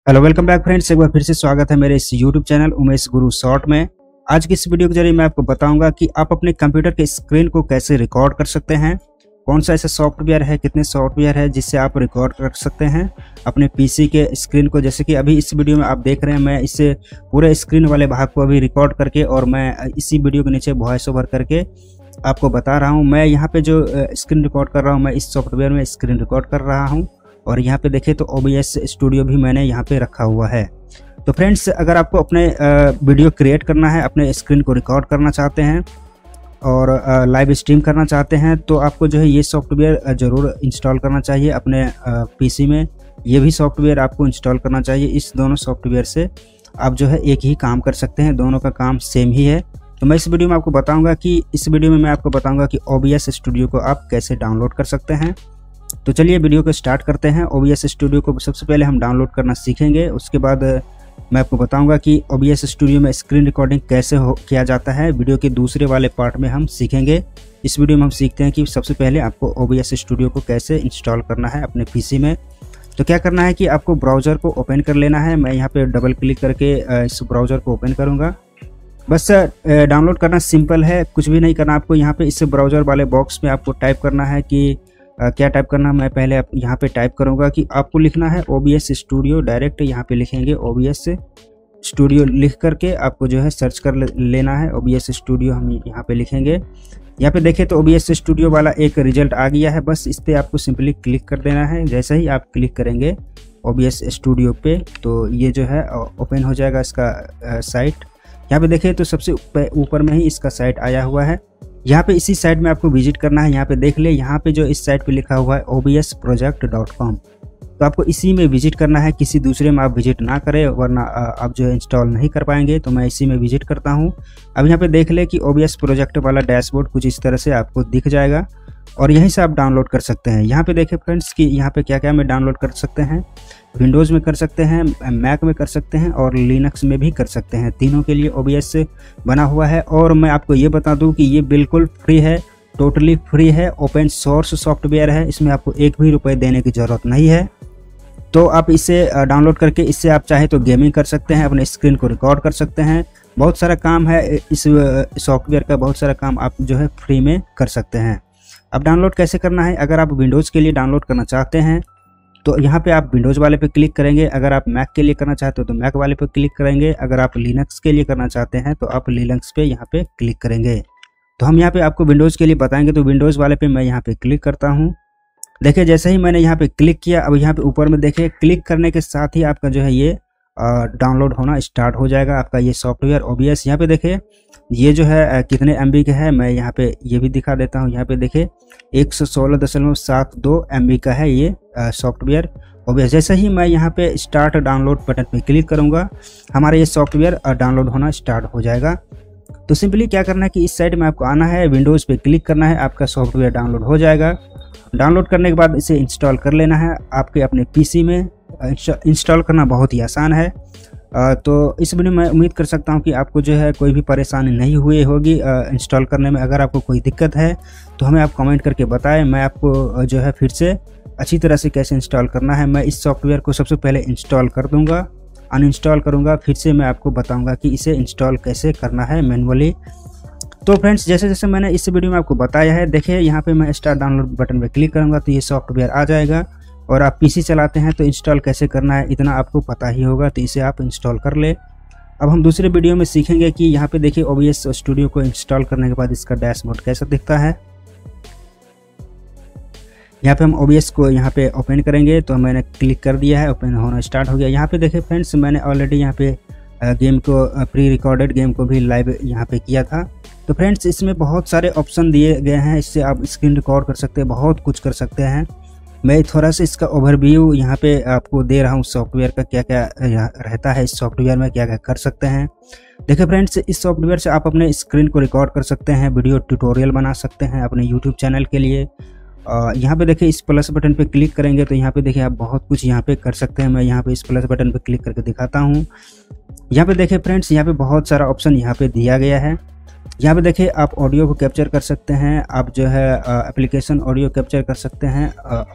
Hello welcome back friends, एक बार फिर से स्वागत है मेरे इस यूट्यूब चैनल उमेश गुरु शॉर्ट में। आज की इस वीडियो के जरिए मैं आपको बताऊंगा कि आप अपने कंप्यूटर के स्क्रीन को कैसे रिकॉर्ड कर सकते हैं, कौन सा ऐसा सॉफ्टवेयर है, कितने सॉफ्टवेयर है जिससे आप रिकॉर्ड कर सकते हैं अपने पीसी के स्क्रीन को। जैसे कि अभी इस वीडियो में आप देख रहे हैं, मैं इससे पूरे स्क्रीन वाले भाग को अभी रिकॉर्ड करके और मैं इसी वीडियो के नीचे वॉइस ओवर करके आपको बता रहा हूँ। मैं यहाँ पे जो स्क्रीन रिकॉर्ड कर रहा हूँ, मैं इस सॉफ्टवेयर में स्क्रीन रिकॉर्ड कर रहा हूँ और यहाँ पे देखें तो OBS स्टूडियो भी मैंने यहाँ पे रखा हुआ है। तो फ्रेंड्स, अगर आपको अपने वीडियो क्रिएट करना है, अपने स्क्रीन को रिकॉर्ड करना चाहते हैं और लाइव स्ट्रीम करना चाहते हैं, तो आपको जो है ये सॉफ्टवेयर ज़रूर इंस्टॉल करना चाहिए अपने पीसी में। ये भी सॉफ्टवेयर आपको इंस्टॉल करना चाहिए। इस दोनों सॉफ्टवेयर से आप जो है एक ही काम कर सकते हैं, दोनों का काम सेम ही है। तो मैं इस वीडियो में आपको बताऊँगा कि OBS स्टूडियो को आप कैसे डाउनलोड कर सकते हैं। तो चलिए वीडियो को स्टार्ट करते हैं। OBS स्टूडियो को सबसे पहले हम डाउनलोड करना सीखेंगे, उसके बाद मैं आपको बताऊंगा कि OBS स्टूडियो में स्क्रीन रिकॉर्डिंग कैसे किया जाता है। वीडियो के दूसरे वाले पार्ट में हम सीखेंगे। इस वीडियो में हम सीखते हैं कि सबसे पहले आपको OBS स्टूडियो को कैसे इंस्टॉल करना है अपने पीसी में। तो क्या करना है कि आपको ब्राउज़र को ओपन कर लेना है। मैं यहाँ पर डबल क्लिक करके इस ब्राउज़र को ओपन करूँगा। बस डाउनलोड करना सिंपल है, कुछ भी नहीं करना आपको। यहाँ पे इस ब्राउज़र वाले बॉक्स में आपको टाइप करना है कि क्या टाइप करना है। मैं पहले यहाँ पे टाइप करूँगा कि आपको लिखना है OBS स्टूडियो। डायरेक्ट यहाँ पे लिखेंगे OBS स्टूडियो, लिख करके आपको जो है सर्च कर लेना है OBS स्टूडियो। हम यहाँ पे लिखेंगे। यहाँ पे देखें तो OBS स्टूडियो वाला एक रिजल्ट आ गया है। बस इस पर आपको सिंपली क्लिक कर देना है। जैसे ही आप क्लिक करेंगे OBS स्टूडियो पे, तो ये जो है ओपन हो जाएगा इसका साइट। यहाँ पे देखें तो सबसे ऊपर में ही इसका साइट आया हुआ है। यहाँ पे इसी साइट में आपको विजिट करना है। यहाँ पे देख ले, यहाँ पे जो इस साइट पे लिखा हुआ है obsproject.com, तो आपको इसी में विजिट करना है। किसी दूसरे में आप विजिट ना करें, वरना आप जो है इंस्टॉल नहीं कर पाएंगे। तो मैं इसी में विजिट करता हूँ। अब यहाँ पे देख ले कि OBS प्रोजेक्ट वाला डैशबोर्ड कुछ इस तरह से आपको दिख जाएगा और यहीं से आप डाउनलोड कर सकते हैं। यहाँ पे देखें फ्रेंड्स कि यहाँ पे क्या क्या में डाउनलोड कर सकते हैं। विंडोज़ में कर सकते हैं, मैक में कर सकते हैं और लिनक्स में भी कर सकते हैं। तीनों के लिए OBS बना हुआ है। और मैं आपको ये बता दूं कि ये बिल्कुल फ्री है, टोटली फ्री है, ओपन सोर्स सॉफ्टवेयर है। इसमें आपको एक भी रुपये देने की ज़रूरत नहीं है। तो आप इसे डाउनलोड करके इससे आप चाहे तो गेमिंग कर सकते हैं, अपने स्क्रीन को रिकॉर्ड कर सकते हैं। बहुत सारा काम है इस सॉफ्टवेयर का, बहुत सारा काम आप जो है फ्री में कर सकते हैं। अब डाउनलोड कैसे करना है, अगर आप विंडोज़ के लिए डाउनलोड करना चाहते हैं तो यहाँ पे आप विंडोज़ वाले पे क्लिक करेंगे। अगर आप मैक के लिए करना चाहते हो तो मैक वाले पे क्लिक करेंगे। अगर आप लिनक्स के लिए करना चाहते हैं तो आप लिनक्स पे यहाँ पे क्लिक करेंगे। तो हम यहाँ पे आपको विंडोज़ के लिए बताएंगे, तो विंडोज़ वाले पे मैं यहाँ पे क्लिक करता हूँ। देखिए जैसे ही मैंने यहाँ पे क्लिक किया, अब यहाँ पे ऊपर में देखिए क्लिक करने के साथ ही आपका जो है ये डाउनलोड होना स्टार्ट हो जाएगा, आपका ये सॉफ्टवेयर OBS। यहाँ पे देखिए ये जो है कितने MB का है, मैं यहाँ पे ये भी दिखा देता हूँ। यहाँ पे देखिए 116.72 MB का है ये सॉफ्टवेयर OBS। जैसे ही मैं यहाँ पे स्टार्ट डाउनलोड बटन पे क्लिक करूँगा, हमारा ये सॉफ्टवेयर डाउनलोड होना स्टार्ट हो जाएगा। तो सिंपली क्या करना है कि इस साइड में आपको आना है, विंडोज़ पे क्लिक करना है, आपका सॉफ्टवेयर डाउनलोड हो जाएगा। डाउनलोड करने के बाद इसे इंस्टॉल कर लेना है आपके अपने पीसी में। इंस्टॉल करना बहुत ही आसान है। तो इस वीडियो में उम्मीद कर सकता हूं कि आपको जो है कोई भी परेशानी नहीं हुई होगी इंस्टॉल करने में। अगर आपको कोई दिक्कत है तो हमें आप कमेंट करके बताएं, मैं आपको जो है फिर से अच्छी तरह से कैसे इंस्टॉल करना है। मैं इस सॉफ्टवेयर को सबसे पहले इंस्टॉल कर दूँगा, अनइंस्टॉल करूँगा, फिर से मैं आपको बताऊँगा कि इसे इंस्टॉल कैसे करना है मैनुअली। तो फ्रेंड्स, जैसे जैसे मैंने इस वीडियो में आपको बताया है, देखिए यहाँ पे मैं स्टार्ट डाउनलोड बटन पे क्लिक करूँगा तो ये सॉफ्टवेयर आ जाएगा। और आप पीसी चलाते हैं तो इंस्टॉल कैसे करना है इतना आपको पता ही होगा, तो इसे आप इंस्टॉल कर ले। अब हम दूसरे वीडियो में सीखेंगे कि यहाँ पे देखिए OBS स्टूडियो को इंस्टॉल करने के बाद इसका डैशबोर्ड कैसा दिखता है। यहाँ पे हम OBS को यहाँ पे ओपन करेंगे, तो मैंने क्लिक कर दिया है, ओपन होना स्टार्ट हो गया। यहाँ पे देखिए फ्रेंड्स, मैंने ऑलरेडी यहाँ पे गेम को प्री रिकॉर्डेड गेम को भी लाइव यहाँ पे किया था। तो फ्रेंड्स, इसमें बहुत सारे ऑप्शन दिए गए हैं, इससे आप स्क्रीन रिकॉर्ड कर सकते हैं, बहुत कुछ कर सकते हैं। मैं थोड़ा सा इसका ओवरव्यू यहाँ पे आपको दे रहा हूँ सॉफ्टवेयर का, क्या क्या रहता है इस सॉफ्टवेयर में, क्या क्या कर सकते हैं। देखिए फ्रेंड्स, इस सॉफ्टवेयर से आप अपने स्क्रीन को रिकॉर्ड कर सकते हैं, वीडियो ट्यूटोरियल बना सकते हैं अपने यूट्यूब चैनल के लिए। यहाँ पे देखिए इस प्लस बटन पे क्लिक करेंगे तो यहाँ पे देखिए आप बहुत कुछ यहाँ पे कर सकते हैं। मैं यहाँ पे इस प्लस बटन पे क्लिक करके दिखाता हूँ। यहाँ पे देखिए फ्रेंड्स, यहाँ पे बहुत सारा ऑप्शन यहाँ पे दिया गया है। यहाँ पे देखिए आप ऑडियो को कैप्चर कर सकते हैं, आप जो है एप्लीकेशन ऑडियो कैप्चर कर सकते हैं,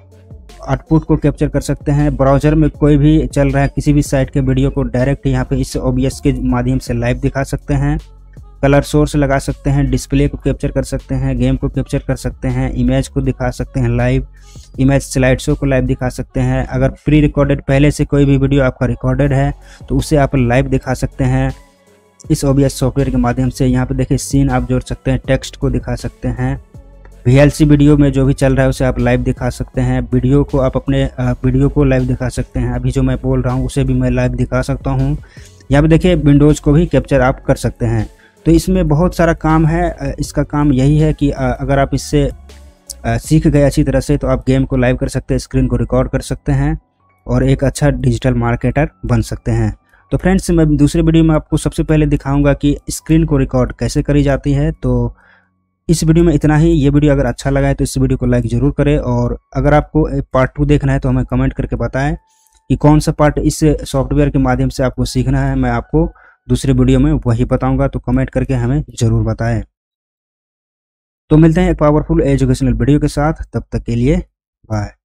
आउटपुट को कैप्चर कर सकते हैं। ब्राउज़र में कोई भी चल रहा है किसी भी साइट के वीडियो को डायरेक्ट यहाँ पे इस OBS के माध्यम से लाइव दिखा सकते हैं। कलर सोर्स लगा सकते हैं, डिस्प्ले को कैप्चर कर सकते हैं, गेम को कैप्चर कर सकते हैं, इमेज को दिखा सकते हैं लाइव, इमेज स्लाइड शो को लाइव दिखा सकते हैं। अगर प्री रिकॉर्डेड पहले से कोई भी वीडियो आपका रिकॉर्डेड है तो उसे आप लाइव दिखा सकते हैं इस OBS सॉफ्टवेयर के माध्यम से। यहाँ पे देखिए सीन आप जोड़ सकते हैं, टेक्स्ट को दिखा सकते हैं, VLC वीडियो में जो भी चल रहा है उसे आप लाइव दिखा सकते हैं। वीडियो को आप अपने वीडियो को लाइव दिखा सकते हैं, अभी जो मैं बोल रहा हूँ उसे भी मैं लाइव दिखा सकता हूँ। यहाँ पे देखिए विंडोज़ को भी कैप्चर आप कर सकते हैं। तो इसमें बहुत सारा काम है। इसका काम यही है कि अगर आप इससे सीख गए अच्छी तरह से तो आप गेम को लाइव कर सकते हैं, स्क्रीन को रिकॉर्ड कर सकते हैं और एक अच्छा डिजिटल मार्केटर बन सकते हैं। तो फ्रेंड्स, मैं दूसरे वीडियो में आपको सबसे पहले दिखाऊंगा कि स्क्रीन को रिकॉर्ड कैसे करी जाती है। तो इस वीडियो में इतना ही। ये वीडियो अगर अच्छा लगा है तो इस वीडियो को लाइक ज़रूर करें, और अगर आपको पार्ट 2 देखना है तो हमें कमेंट करके बताएं कि कौन सा पार्ट इस सॉफ्टवेयर के माध्यम से आपको सीखना है। मैं आपको दूसरे वीडियो में वही बताऊंगा, तो कमेंट करके हमें ज़रूर बताएं। तो मिलते हैं एक पावरफुल एजुकेशनल वीडियो के साथ, तब तक के लिए बाय।